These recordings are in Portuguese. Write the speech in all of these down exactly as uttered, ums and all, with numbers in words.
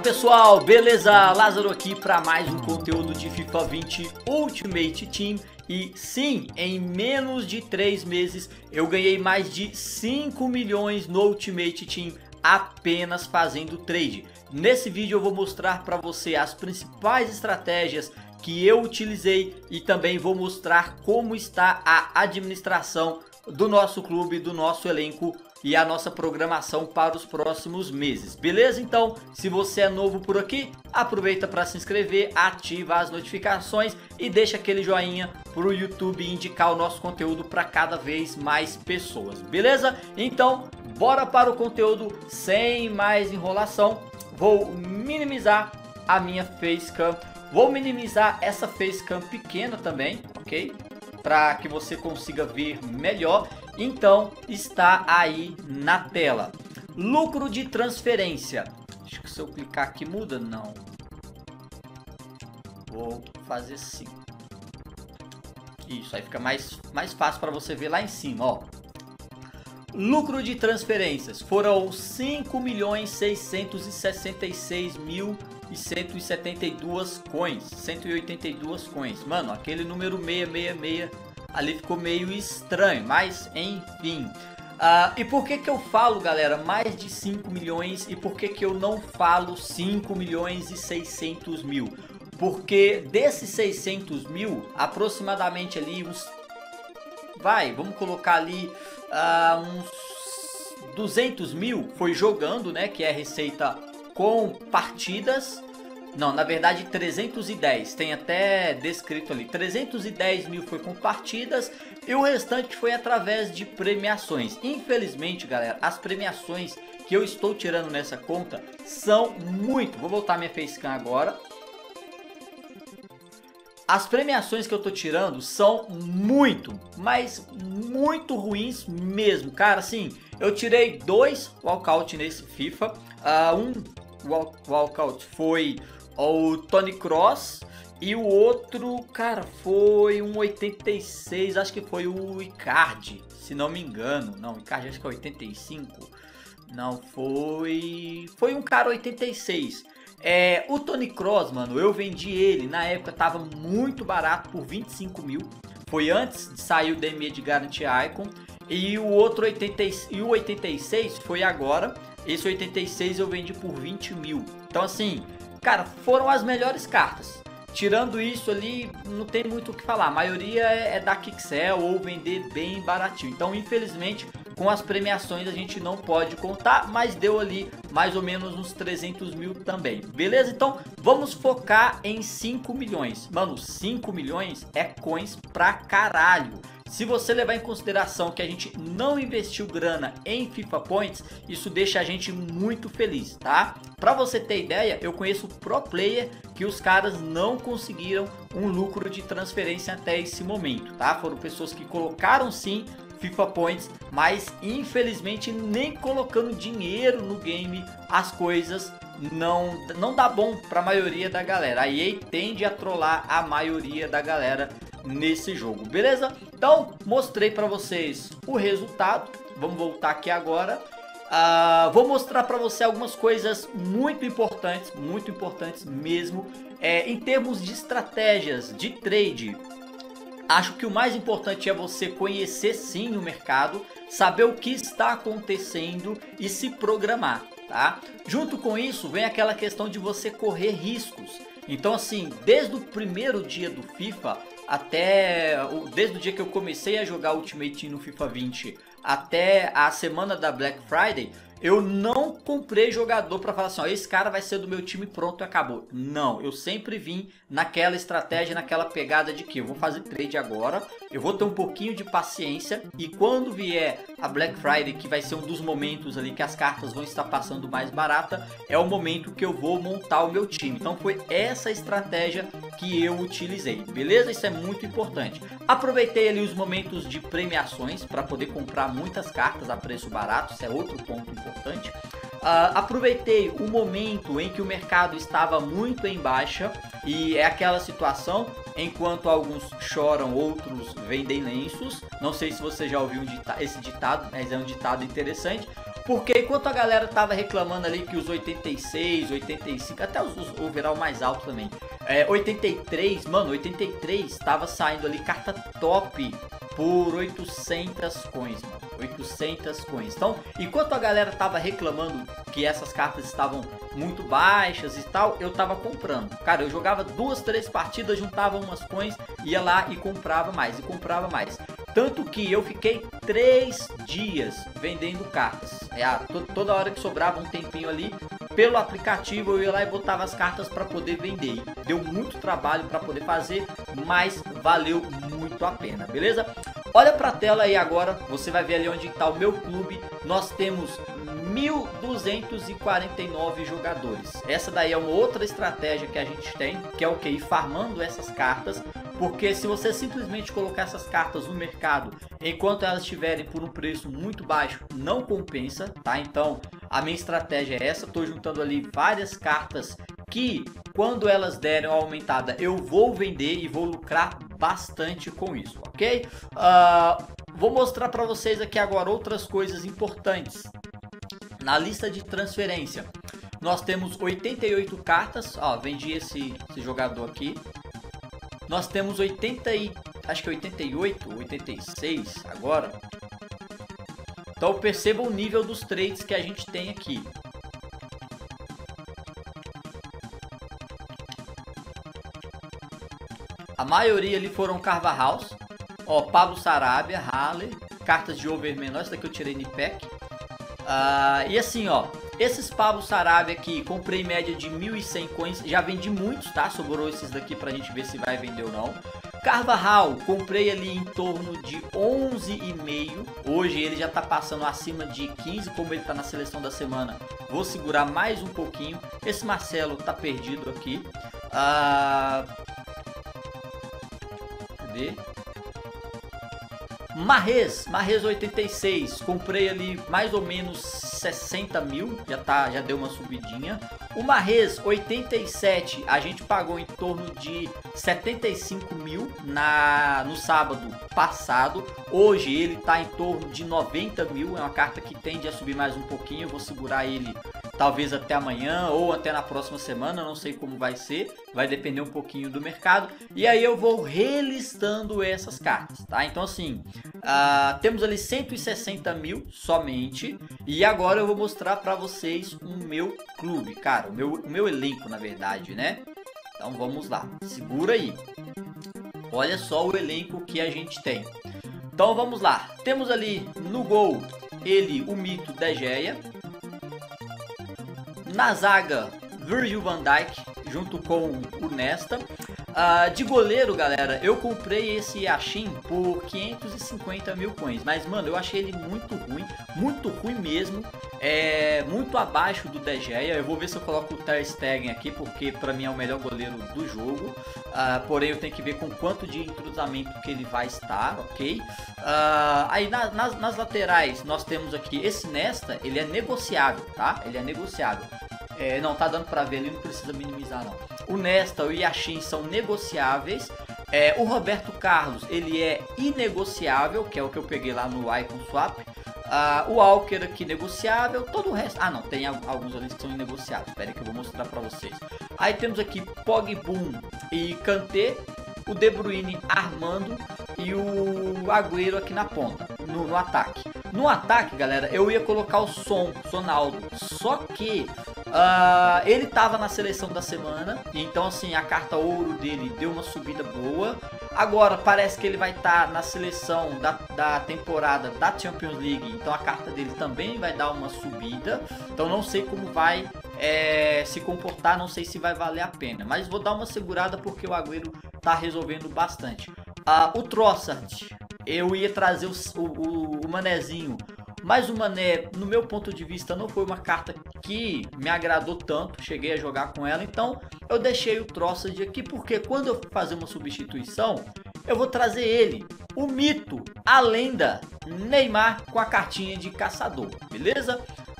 pessoal, beleza? Lázaro aqui para mais um conteúdo de FIFA vinte Ultimate Team. E sim, em menos de três meses eu ganhei mais de cinco milhões no Ultimate Team apenas fazendo trade. Nesse vídeo eu vou mostrar para você as principais estratégias que eu utilizei e também vou mostrar como está a administração do nosso clube, do nosso elenco e a nossa programação para os próximos meses, beleza? Então, se você é novo por aqui, aproveita para se inscrever, ativa as notificações e deixa aquele joinha para o YouTube indicar o nosso conteúdo para cada vez mais pessoas, beleza? Então, bora para o conteúdo sem mais enrolação. Vou minimizar a minha facecam, vou minimizar essa facecam pequena também, ok? Para que você consiga ver melhor. Então está aí na tela. Lucro de transferência. Acho que se eu clicar aqui muda, não. Vou fazer assim. Isso aí fica mais, mais fácil para você ver lá em cima, ó. Lucro de transferências foram cinco milhões seiscentos e sessenta e seis mil e cento e setenta e duas coins, cento e oitenta e duas coins. Mano, aquele número seiscentos e sessenta e seis ali ficou meio estranho, mas enfim. Uh, e por que que eu falo, galera, mais de cinco milhões e por que que eu não falo cinco milhões e seiscentos mil? Porque desses seiscentos mil, aproximadamente ali uns... Vai, vamos colocar ali uh, uns duzentos mil foi jogando, né? Que é receita com partidas. Não, na verdade trezentos e dez, tem até descrito ali, trezentos e dez mil foi com partidas e o restante foi através de premiações. Infelizmente, galera, as premiações que eu estou tirando nessa conta são muito... Vou voltar minha facecam agora. As premiações que eu tô tirando são muito, mas muito ruins mesmo, cara. Assim, eu tirei dois walkout nesse FIFA, uh, um walkout foi o Tony Kroos e o outro, cara, foi um oitenta e seis, acho que foi o Icardi, se não me engano. Não, o Icardi acho que é oitenta e cinco. Não, foi... Foi um cara oitenta e seis. É, o Tony Kroos, mano, eu vendi ele, na época tava muito barato, por vinte e cinco mil. Foi antes de sair o D M E de Guarantee Icon. E o outro oitenta e o oitenta e seis foi agora. Esse oitenta e seis eu vendi por vinte mil. Então assim, cara, foram as melhores cartas. Tirando isso ali, não tem muito o que falar. A maioria é da Kixel ou vender bem baratinho. Então, infelizmente, com as premiações a gente não pode contar. Mas deu ali mais ou menos uns trezentos mil também. Beleza? Então, vamos focar em cinco milhões. Mano, cinco milhões é coins pra caralho. Se você levar em consideração que a gente não investiu grana em FIFA Points, isso deixa a gente muito feliz, tá? Pra você ter ideia, eu conheço pro player que os caras não conseguiram um lucro de transferência até esse momento, tá? Foram pessoas que colocaram sim FIFA Points, mas infelizmente nem colocando dinheiro no game as coisas não, não dá bom pra maioria da galera. A E A tende a trollar a maioria da galera nesse jogo, beleza? Então, mostrei para vocês o resultado. Vamos voltar aqui agora. Uh, vou mostrar para você algumas coisas muito importantes, muito importantes mesmo, é, em termos de estratégias de trade. Acho que o mais importante é você conhecer sim o mercado, saber o que está acontecendo e se programar, tá? Junto com isso vem aquela questão de você correr riscos. Então assim, desde o primeiro dia do FIFA até, desde o dia que eu comecei a jogar Ultimate Team no FIFA vinte até a semana da Black Friday, eu não comprei jogador para falar assim, ó, esse cara vai ser do meu time, pronto, acabou. Não, eu sempre vim naquela estratégia, naquela pegada de que eu vou fazer trade agora, eu vou ter um pouquinho de paciência e quando vier a Black Friday, que vai ser um dos momentos ali que as cartas vão estar passando mais barata, é o momento que eu vou montar o meu time. Então foi essa estratégia que eu utilizei, beleza? Isso é muito importante. Aproveitei ali os momentos de premiações para poder comprar muitas cartas a preço barato, isso é outro ponto importante. Importante. Uh, aproveitei o momento em que o mercado estava muito em baixa e é aquela situação, enquanto alguns choram, outros vendem lenços. Não sei se você já ouviu um dita esse ditado, mas é um ditado interessante. Porque enquanto a galera tava reclamando ali que os oitenta e seis, oitenta e cinco, até os, os overall mais alto também, é, oitenta e três, mano, oitenta e três tava saindo ali carta top por oitocentas coins, mano, oitocentas coins. Então, enquanto a galera tava reclamando que essas cartas estavam muito baixas e tal, eu tava comprando. Cara, eu jogava duas, três partidas, juntava umas coins, ia lá e comprava mais, e comprava mais. Tanto que eu fiquei três dias vendendo cartas. É, to toda hora que sobrava um tempinho ali, pelo aplicativo eu ia lá e botava as cartas para poder vender. Deu muito trabalho para poder fazer, mas valeu muito a pena, beleza? Olha para a tela aí agora, você vai ver ali onde está o meu clube. Nós temos mil duzentos e quarenta e nove jogadores. Essa daí é uma outra estratégia que a gente tem, que é o que? Ir farmando essas cartas. Porque se você simplesmente colocar essas cartas no mercado enquanto elas estiverem por um preço muito baixo, não compensa, tá? Então a minha estratégia é essa, tô juntando ali várias cartas que quando elas derem uma aumentada eu vou vender e vou lucrar bastante com isso, ok? Uh, vou mostrar para vocês aqui agora outras coisas importantes. Na lista de transferência nós temos oitenta e oito cartas, ó, vendi esse, esse jogador aqui. Nós temos oitenta e, acho que oitenta e oito, oitenta e seis agora. Então perceba o nível dos trades que a gente tem aqui. A maioria ali foram Carvajal, ó, Pablo Sarabia, Haller, cartas de over menor, essa daqui eu tirei no pack. Uh, e assim, ó, esses Pablo Sarabia aqui, comprei em média de mil e cem coins, já vendi muitos, tá? Sobrou esses daqui pra gente ver se vai vender ou não. Carvajal, comprei ali em torno de onze e meio. Hoje ele já tá passando acima de quinze, como ele tá na seleção da semana. Vou segurar mais um pouquinho. Esse Marcelo tá perdido aqui. Uh... Cadê? Marrez, Marrez oitenta e seis, comprei ali mais ou menos sessenta mil, já, tá, já deu uma subidinha. O Marrez oitenta e sete, a gente pagou em torno de setenta e cinco mil na, no sábado passado. Hoje ele tá em torno de noventa mil, é uma carta que tende a subir mais um pouquinho, eu vou segurar ele talvez até amanhã ou até na próxima semana, não sei como vai ser, vai depender um pouquinho do mercado. E aí eu vou relistando essas cartas, tá? Então assim, uh, temos ali cento e sessenta mil somente. E agora eu vou mostrar pra vocês o meu clube, cara, o meu, o meu elenco na verdade, né? Então vamos lá, segura aí. Olha só o elenco que a gente tem. Então vamos lá, temos ali no gol ele, o mito De Gea. Na zaga, Virgil van Dijk, junto com o Nesta. Uh, de goleiro, galera, eu comprei esse Yashin por quinhentos e cinquenta mil coins. Mas, mano, eu achei ele muito ruim, muito ruim mesmo. É muito abaixo do De Gea. Eu vou ver se eu coloco o Ter Stegen aqui, porque pra mim é o melhor goleiro do jogo. Uh, porém, eu tenho que ver com quanto de entrosamento que ele vai estar, ok? Uh, aí, na, nas, nas laterais, nós temos aqui esse Nesta, ele é negociável, tá? Ele é negociável. É, não, tá dando pra ver ali, não precisa minimizar não. O Nesta e o Yashin são negociáveis. É, o Roberto Carlos, ele é inegociável, que é o que eu peguei lá no Icon Swap. Uh, o Walker aqui negociável, todo o resto... Ah não, tem alguns ali que são inegociáveis, espera aí que eu vou mostrar pra vocês. Aí temos aqui Pogba e Kanté, o De Bruyne armando e o Agüero aqui na ponta, no, no ataque. No ataque, galera, eu ia colocar o Son, Sonaldo, só que uh, ele tava na seleção da semana, então assim, a carta ouro dele deu uma subida boa. Agora parece que ele vai estar tá na seleção da, da temporada da Champions League, então a carta dele também vai dar uma subida. Então não sei como vai é, se comportar, não sei se vai valer a pena, mas vou dar uma segurada porque o Agüero tá resolvendo bastante. Uh, o Trossard, eu ia trazer o, o, o Manezinho, mas o Mané, no meu ponto de vista, não foi uma carta que me agradou tanto, cheguei a jogar com ela, então eu deixei o Trossard aqui, porque quando eu fazer uma substituição, eu vou trazer ele, o mito, a lenda, Neymar com a cartinha de caçador, beleza?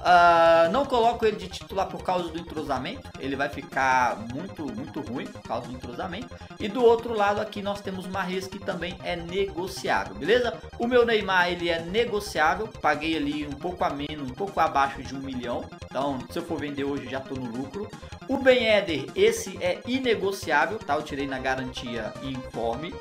Uh, não coloco ele de titular por causa do entrosamento. Ele vai ficar muito, muito ruim por causa do entrosamento. E do outro lado aqui nós temos o Mahrez, que também é negociável, beleza? O meu Neymar, ele é negociável. Paguei ali um pouco a menos, um pouco abaixo de um milhão. Então, se eu for vender hoje, já tô no lucro. O Ben Yedder, esse é inegociável, tá? Eu tirei na garantia informe.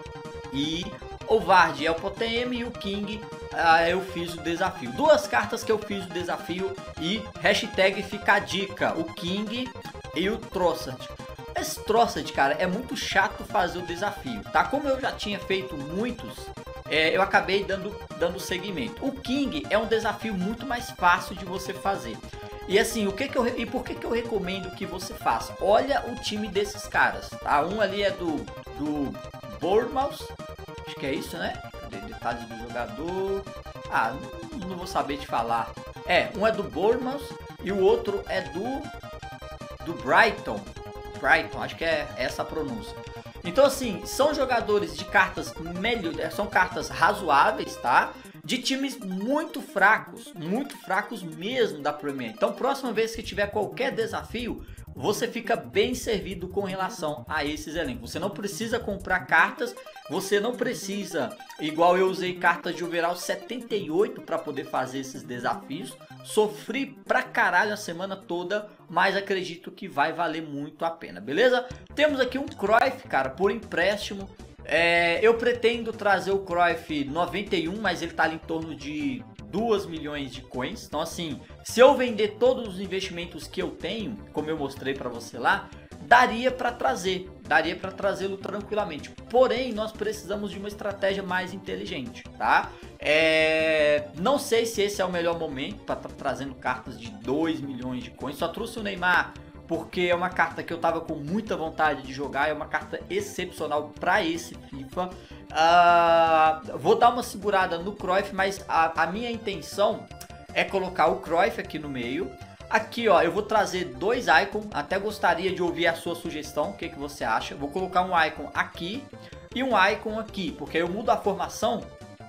E o Vardy é o Potem e o King, ah, eu fiz o desafio. Duas cartas que eu fiz o desafio e hashtag fica a dica, o King e o Trossard. Esse Trossard, cara, é muito chato fazer o desafio, tá? Como eu já tinha feito muitos, é, eu acabei dando, dando seguimento. O King é um desafio muito mais fácil de você fazer. E assim, o que que eu, e por que que eu recomendo que você faça? Olha o time desses caras, tá? Um ali é do, do Bournemouth, acho que é isso, né? Cadê detalhes do jogador? Ah, não, não vou saber te falar. É, um é do Bournemouth e o outro é do do Brighton. Brighton, acho que é essa a pronúncia. Então assim, são jogadores de cartas melhor, são cartas razoáveis, tá? De times muito fracos, muito fracos mesmo da Premier. Então, próxima vez que tiver qualquer desafio, você fica bem servido com relação a esses elencos. Você não precisa comprar cartas, você não precisa, igual eu usei cartas de overall setenta e oito para poder fazer esses desafios. Sofri pra caralho a semana toda, mas acredito que vai valer muito a pena, beleza? Temos aqui um Cruyff, cara, por empréstimo. É, eu pretendo trazer o Cruyff noventa e um, mas ele tá ali em torno de dois milhões de coins. Então assim, se eu vender todos os investimentos que eu tenho, como eu mostrei para você lá, daria para trazer, daria para trazê-lo tranquilamente. Porém, nós precisamos de uma estratégia mais inteligente, tá? É, não sei se esse é o melhor momento para estar tá trazendo cartas de dois milhões de coins. Só trouxe o Neymar porque é uma carta que eu tava com muita vontade de jogar, é uma carta excepcional para esse FIFA. Uh, vou dar uma segurada no Cruyff, mas a, a minha intenção é colocar o Cruyff aqui no meio. Aqui, ó, eu vou trazer dois icons, até gostaria de ouvir a sua sugestão, o que, que você acha. Vou colocar um icon aqui e um icon aqui, porque eu mudo a formação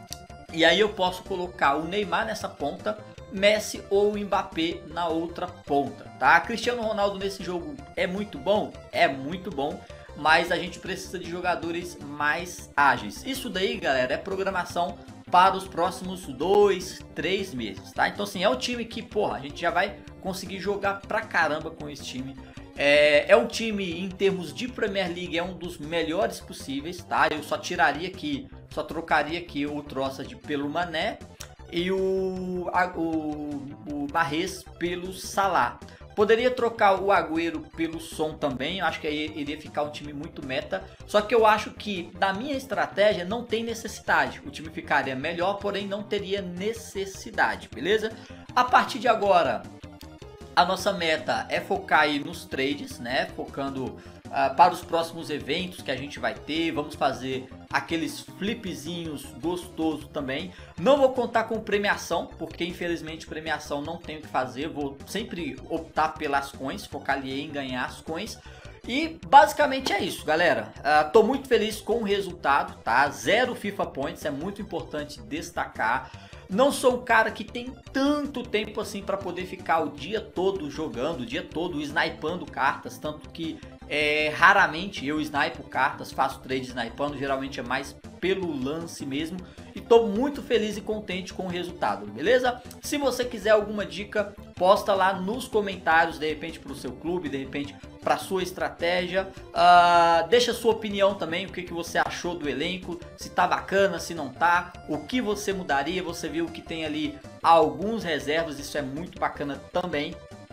e aí eu posso colocar o Neymar nessa ponta, Messi ou o Mbappé na outra ponta, tá? Cristiano Ronaldo nesse jogo é muito bom? É muito bom, mas a gente precisa de jogadores mais ágeis. Isso daí, galera, é programação para os próximos dois, três meses, tá? Então assim, é um time que, porra, a gente já vai conseguir jogar pra caramba com esse time. É, é um time, em termos de Premier League, é um dos melhores possíveis, tá? Eu só tiraria aqui, só trocaria aqui o Trossard pelo Mané e o, a, o, o Mahrez pelo Salah. Poderia trocar o Agüero pelo Son também, eu acho que aí iria ficar um time muito meta. Só que eu acho que na minha estratégia não tem necessidade. O time ficaria melhor, porém não teria necessidade, beleza? A partir de agora, a nossa meta é focar aí nos trades, né? Focando uh, para os próximos eventos que a gente vai ter. Vamos fazer aqueles flipzinhos gostosos também. Não vou contar com premiação, porque infelizmente premiação não tenho o que fazer. Vou sempre optar pelas coins, focar ali em ganhar as coins. E basicamente é isso, galera. Uh, tô muito feliz com o resultado, tá? Zero FIFA Points, é muito importante destacar. Não sou um cara que tem tanto tempo assim para poder ficar o dia todo jogando, o dia todo snipando cartas, tanto que é, raramente eu snipo cartas, faço trade snipando, geralmente é mais pelo lance mesmo. E tô muito feliz e contente com o resultado, beleza? Se você quiser alguma dica, posta lá nos comentários, de repente para o seu clube, de repente para sua estratégia. Uh, deixa sua opinião também, o que, que você achou do elenco, se tá bacana, se não tá, o que você mudaria. Você viu que tem ali alguns reservas, isso é muito bacana também.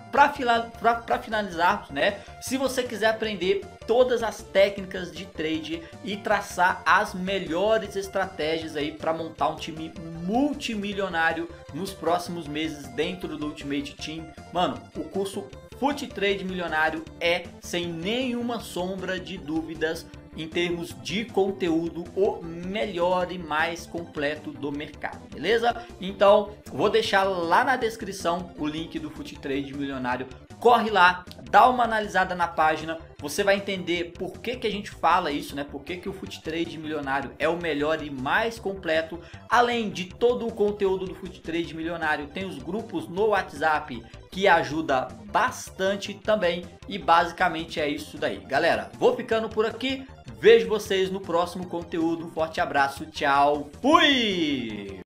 Para finalizar, né? Se você quiser aprender todas as técnicas de trade e traçar as melhores estratégias aí para montar um time multimilionário nos próximos meses dentro do Ultimate Team, mano, o curso Fut Trade Milionário é, sem nenhuma sombra de dúvidas, em termos de conteúdo, o melhor e mais completo do mercado, beleza? Então, vou deixar lá na descrição o link do Fut Trade Milionário. Corre lá, dá uma analisada na página, você vai entender por que que a gente fala isso, né? Por que que o Foot Trade Milionário é o melhor e mais completo. Além de todo o conteúdo do Foot Trade Milionário, tem os grupos no WhatsApp que ajuda bastante também. E basicamente é isso daí. Galera, vou ficando por aqui. Vejo vocês no próximo conteúdo. Forte abraço, tchau, fui!